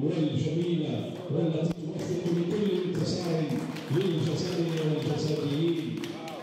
والجميلة والتي توفق لكل انتصار للجزائر والجزائريين.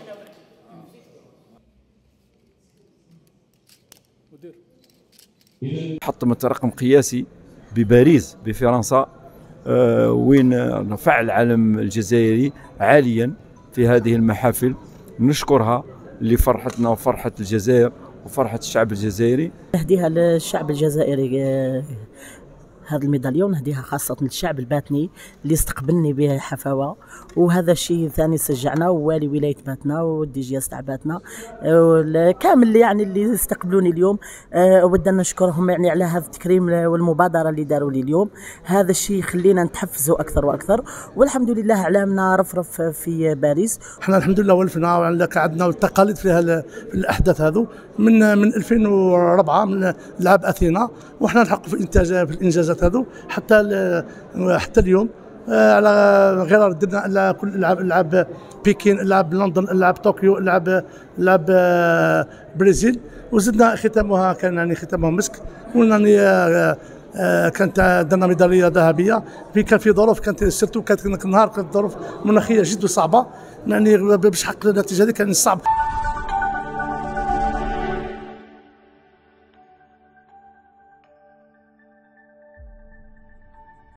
حطمت رقم قياسي بباريس بفرنسا، وين رفع العلم الجزائري عاليا في هذه المحافل. نشكرها لفرحتنا وفرحة الجزائر وفرحة الشعب الجزائري. نهديها للشعب الجزائري هذا الميداليون، نهديها خاصة للشعب الباتني اللي استقبلني بحفاوة، وهذا الشيء ثاني سجعنا ووالي ولاية باتنا والدي جي اس تاع باتنا كامل يعني اللي استقبلوني اليوم. ودنا نشكرهم يعني على هذا التكريم والمبادرة اللي داروا لي اليوم. هذا الشيء يخلينا نتحفزوا أكثر وأكثر، والحمد لله علامنا رفرف في باريس. احنا الحمد لله ولفنا عندنا التقاليد في الأحداث هذو من 2004 من لعب أثينا، وحنا نحقق في الإنجازات هذو حتى اليوم. على غير درنا كل العاب بكين، العاب لندن، العاب طوكيو، العاب برازيل، وزدنا ختامها كان يعني ختامها مسك. كانت درنا ميداليه ذهبيه كان في ظروف، كانت سيرتو كانت نهار كانت ظروف مناخيه جد صعبه، يعني باش نحقق النتيجه هذه كان صعب.